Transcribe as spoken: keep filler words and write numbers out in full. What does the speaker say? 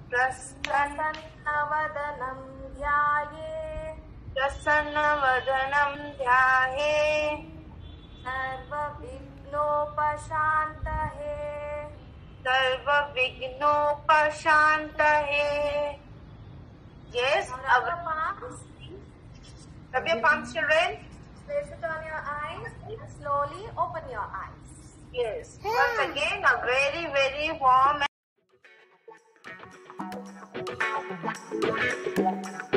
प्रसन्नवदनं ध्याये प्रसन्नवदनं ध्याये सर्वविघ्नोपशान्तये सर्वविघ्नोपशान्तये. Yes, our palms. rub your palms, children. Place it on your eyes and slowly open your eyes. Yes. Once again, a very, very warm.